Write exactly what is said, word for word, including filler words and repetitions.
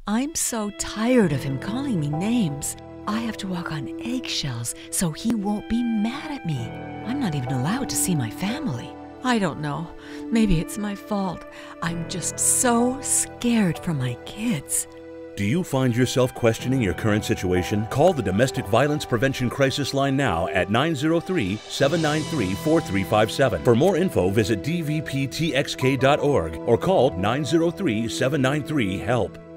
I'm so tired of him calling me names. I have to walk on eggshells so he won't be mad at me. I'm not even allowed to see my family. I don't know. Maybe it's my fault. I'm just so scared for my kids. Do you find yourself questioning your current situation? Call the Domestic Violence Prevention Crisis Line now at nine zero three, seven nine three, four three five seven. For more info, visit d v p t x k dot org or call nine zero three, seven nine three, HELP.